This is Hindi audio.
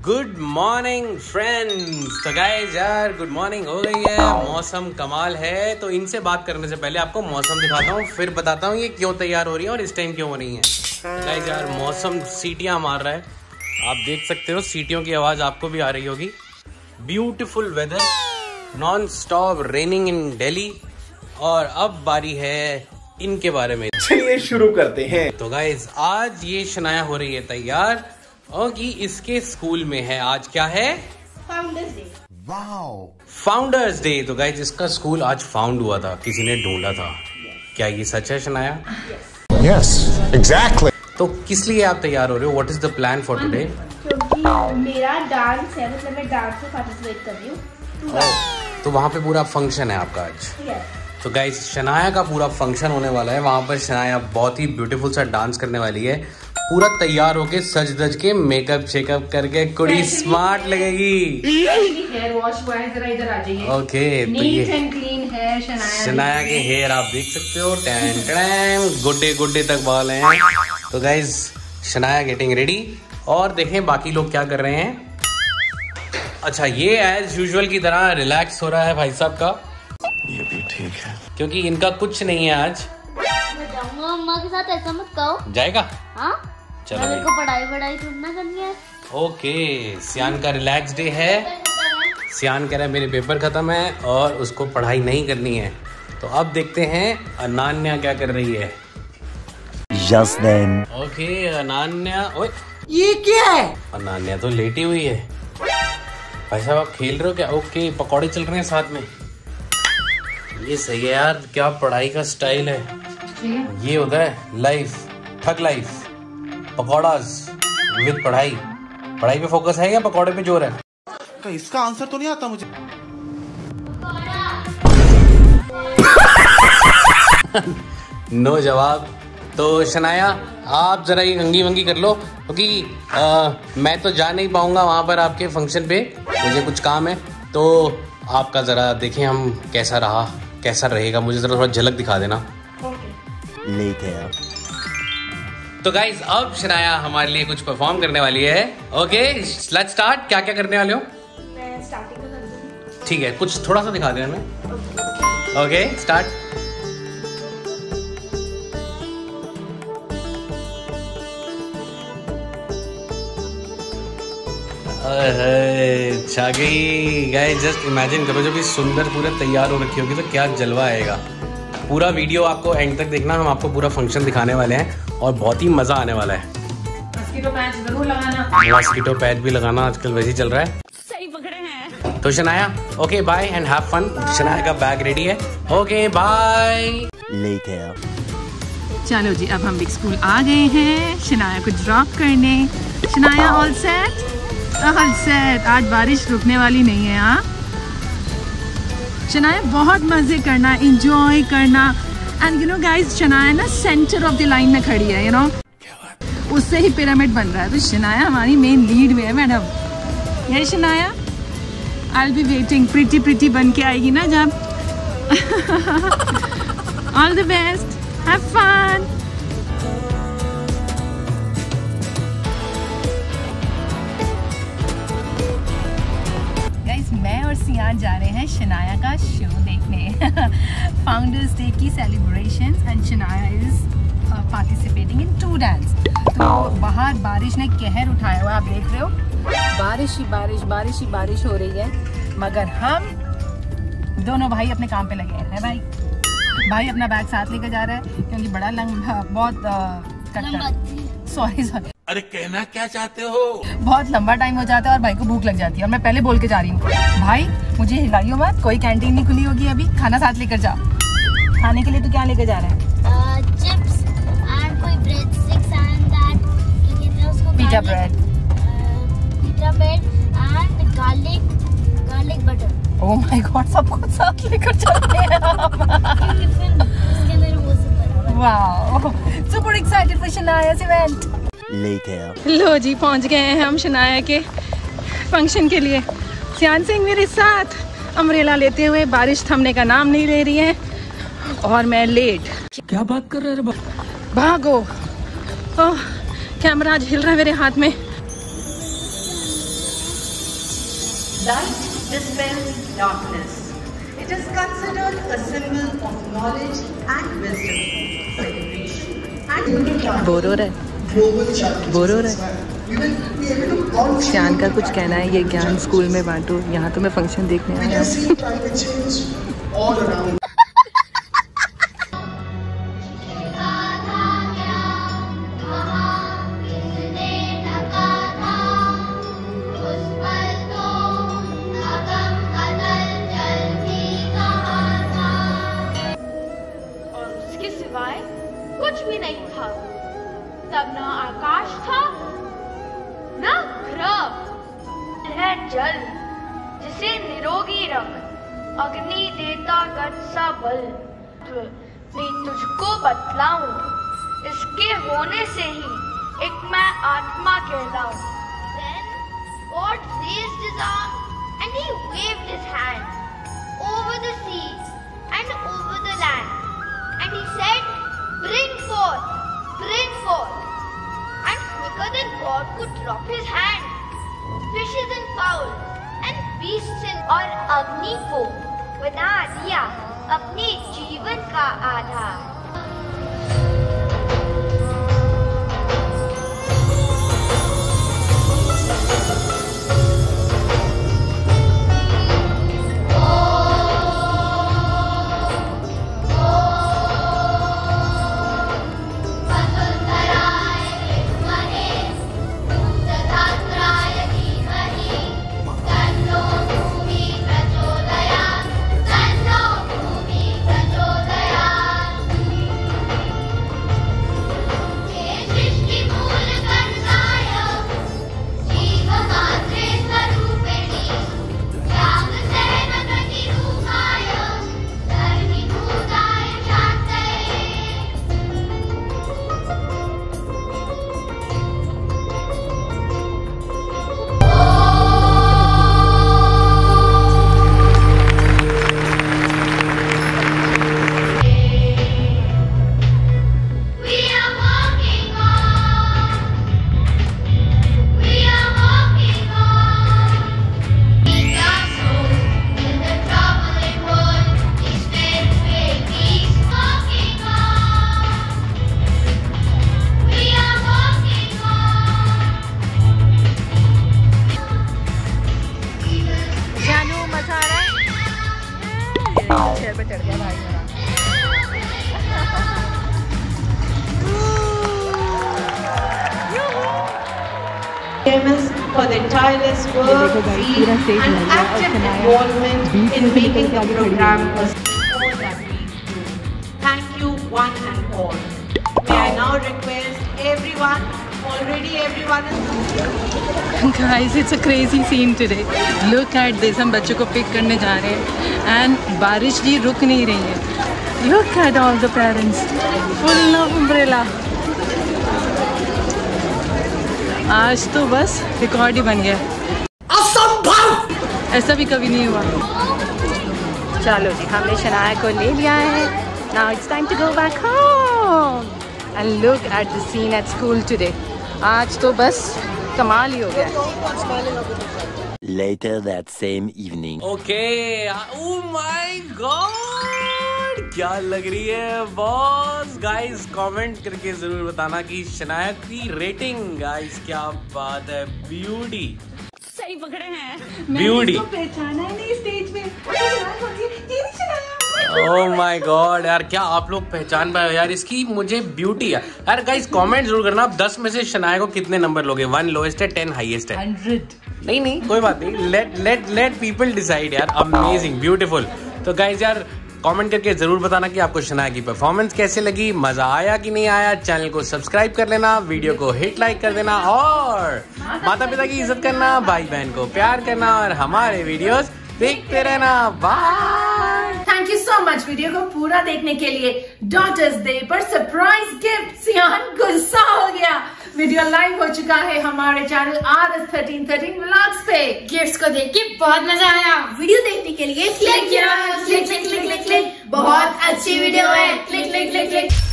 Good morning friends. तो गाइस यार गुड मॉर्निंग हो गई है, मौसम कमाल है। तो इनसे बात करने से पहले आपको मौसम दिखाता हूँ, फिर बताता हूँ ये क्यों तैयार हो रही है और इस टाइम क्यों हो रही है। गाइस यार मौसम सीटियाँ मार रहा है, आप देख सकते हो, सीटियों की आवाज़ आपको भी आ रही होगी। Beautiful weather, non stop raining in Delhi. और अब बारी है इनके बारे में, चलिए शुरू करते हैं। तो गाइस आज ये शनाया हो रही है तैयार और कि इसके स्कूल में है आज क्या है, founders day. Wow, founders day. तो गाइस इसका स्कूल आज फाउंड हुआ था, किसी ने ढूंढा था। क्या ये सच है शनाया? Yes exactly. तो किस लिए आप तैयार हो रहे हो? What is the plan for today? क्योंकि मेरा डांस है, मतलब मैं डांस में पार्टिसिपेट कर रही हूँ। तो वहाँ पे पूरा फंक्शन है आपका आज। तो गाइस शनाया का पूरा फंक्शन होने वाला है, वहाँ पर शनाया बहुत ही ब्यूटीफुल सा डांस करने वाली है। पूरा तैयार होके सज धज के मेकअप शेकअप करके कुड़ी स्मार्ट लगेगी। हेयर वॉश हुआ है, जरा इधर आ जाइए। ओके तो नीट एंड क्लीन है शनाया के हेयर आप देख सकते हो, टैन टैन गुड्डे गुड्डे तक बाल हैं। तो गाइस शनाया गेटिंग रेडी। और देखें बाकी लोग क्या कर रहे हैं। अच्छा ये एज यूजुअल की तरह रिलैक्स हो रहा है भाई साहब का, ये भी ठीक है क्योंकि इनका कुछ नहीं है आज। मैं जाऊंगा मम्मा के साथ, ऐसा मत कहो। जाएगा? हाँ चलो मेरे को पढ़ाई थोड़ी ना करनी है। ओके सियान का रिलैक्स डे है। सियान कह रहा है मेरे पेपर खत्म है और उसको पढ़ाई नहीं करनी है। तो अब देखते हैं अनान्या क्या कर रही है। Just then. ओके अनान्या, ओए ये क्या है? अनान्या तो लेटी हुई है। भाई साहब आप खेल रहे हो क्या? ओके पकौड़े चल रहे हैं साथ में, ये सही है यार, क्या पढ़ाई का स्टाइल है। ये होता है life, thug life, pakoras with पढ़ाई। पढ़ाई पे फोकस है या पकौड़े पे जोर है? इसका आंसर तो नहीं आता मुझे। नो जवाब। तो शनाया आप जरा ये कंगी वंगी कर लो, क्योंकि मैं तो जा नहीं पाऊंगा वहां पर आपके फंक्शन पे, मुझे कुछ काम है। तो आपका जरा देखें हम कैसा रहा, कैसा रहेगा, मुझे जरा थोड़ा झलक दिखा देना। Later. तो गाइज अब शनाया हमारे लिए कुछ परफॉर्म करने वाली है। Okay let's start. क्या क्या करने वाले हो? मैं स्टार्टिंग कर दूँ। ठीक है कुछ थोड़ा सा दिखा देना हमें। Okay start. छा गई। गाइस जस्ट इमेजिन करो जब ये सुंदर पूरे तैयार हो रखी होगी तो क्या जलवा आएगा। पूरा वीडियो आपको एंड तक देखना, हम आपको पूरा फंक्शन दिखाने वाले हैं और बहुत ही मजा आने वाला है। मस्कीटो पैच जरूर लगाना। मस्कीटो पैच भी लगाना, आजकल वैसे ही चल रहा है। सही पकड़े हैं। तो Shanaya okay bye and have fun. Shanaya का बैग रेडी है। Okay bye. Later. चलो जी अब हम बिग स्कूल आ गए हैं शनाया को ड्रॉप करने। Shanaya all set? All set. आज बारिश रुकने वाली नहीं है। हाँ शनाया बहुत मजे करना, इंजॉय करना। And you know guys Shanaya ना सेंटर ऑफ द लाइन में खड़ी है, यू नो उससे ही पिरामिड बन रहा है। तो शनाया हमारी मेन लीड में है मैडम। ये Shanaya I will be waiting. Pretty बन के आएगी ना जब। All the best, have fun. Guys मैं और सियान जा रहे हैं शनाया का शो देखने। फाउंडर्स डे की celebrations and Shanaya is participating in 2 dance. तो बाहर बारिश ने कहर उठाया हुआ, आप देख रहे हो, बारिश ही बारिश हो रही है। मगर हम दोनों भाई अपने काम पे लगे हैं। भाई अपना बैग साथ लेकर जा रहा है क्योंकि बड़ा बहुत सॉरी अरे कहना क्या चाहते हो? बहुत लंबा टाइम हो जाता है और भाई को भूख लग जाती है और मैं पहले बोल के जा रही हूँ भाई मुझे हिलाइयो मत, कोई कैंटीन नहीं खुली होगी अभी, खाना साथ लेकर जा। खाने के लिए तू क्या लेकर जा रहा है? चिप्स एंड कोई ब्रेड स्टिक्स एंड दैट क्या कहते हैं उसको, pizza bread and garlic butter. Oh my god सब कुछ साथ लेकर चलते हैं इसके अंदर वो सब भरा हुआ है। Wow super excited for Shanaya's event. Later. लो जी पहुंच गए हैं हम शनाया के फंक्शन के लिए। सियान सिंह मेरे साथ अम्ब्रेला लेते हुए, बारिश थमने का नाम नहीं ले रही है और मैं लेट। क्या बात कर रहे हैं? भागो। ओह कैमरा आज हिल रहा है मेरे हाथ में। Light dispels darkness. It is considered a symbol of knowledge and wisdom, celebration and bore हो रहा है, बोर हो रहा है। श्यान का कुछ कहना है, ये ज्ञान स्कूल में बांटो, यहाँ तो मैं फंक्शन देखने आया हूँ। कुछ भी नहीं था। तब न आकाश था न ध्रुव, न जल जिसे निरोगी रख अग्नि देता गत सा बल। मैं तुझको बतलाऊं, इसके होने से ही एक मैं आत्मा कहलाऊं। Then God raised his arm and he waved his hand over the sea and over the land, and he said, bring forth, bring forth. And quicker than God could drop his hand, fishes and fowls and beasts in और अग्नि को बना दिया अपने जीवन का आधार। चेयर पे चढ़ गया भाई मेरा। Famous for their tireless work, zeal, and active involvement in making the program a all that we do. Thank you, one and all. May I now request everyone. Already everyone is. Guys, it's a crazy scene today. Look at this. हम बच्चों को पिक करने जा रहे हैं and बारिश जी रुक नहीं रही है. Look at all the parents. Full of umbrella. आज तो बस रिकॉर्ड ही बन गया. असंभव! ऐसा भी कभी नहीं हुआ. चलो जी, हमने शनाया को ले लिया है. Now it's time to go back home. And look at the scene at school today. आज तो बस कमाल ही हो गया. Later that same evening. Okay. Oh my God! क्या लग रही है बॉस? गाइस कमेंट करके जरूर बताना कि शनाया की रेटिंग. गाइस क्या बात है. ब्यूटी सही पकड़े हैं. ब्यूटी पहचाना है नहीं स्टेज पे. ओह माय गॉड यार, क्या आप लोग पहचान पाए हो यार इसकी. मुझे ब्यूटी है यार. गाइस कमेंट जरूर करना आप 10 में से शनाया को कितने नंबर लोगे. 1 लोएस्ट है, 10 हाईएस्ट है. 100. नहीं कोई बात नहीं. लेट पीपल डिसाइड यार. Amazing, beautiful. तो गाइस यार कमेंट करके जरूर बताना कि आपको शनाया की परफॉर्मेंस कैसे लगी. मजा आया कि नहीं आया. चैनल को सब्सक्राइब कर लेना, वीडियो को हिट लाइक कर देना, और माता पिता की इज्जत करना, भाई बहन को प्यार करना, और हमारे वीडियोस देखते रहना. Bye. Thank you so much video को पूरा देखने के लिए. डॉटर्स डे पर सरप्राइज गिफ्ट. सियान गुस्सा हो गया. वीडियो लाइव हो चुका है हमारे चैनल RS1313 व्लॉग्स पे. गिफ्ट्स को देख के बहुत मजा आया. वीडियो देखने के लिए क्लिक किया. Click click click click click. बहुत अच्छी वीडियो है. Click click click click.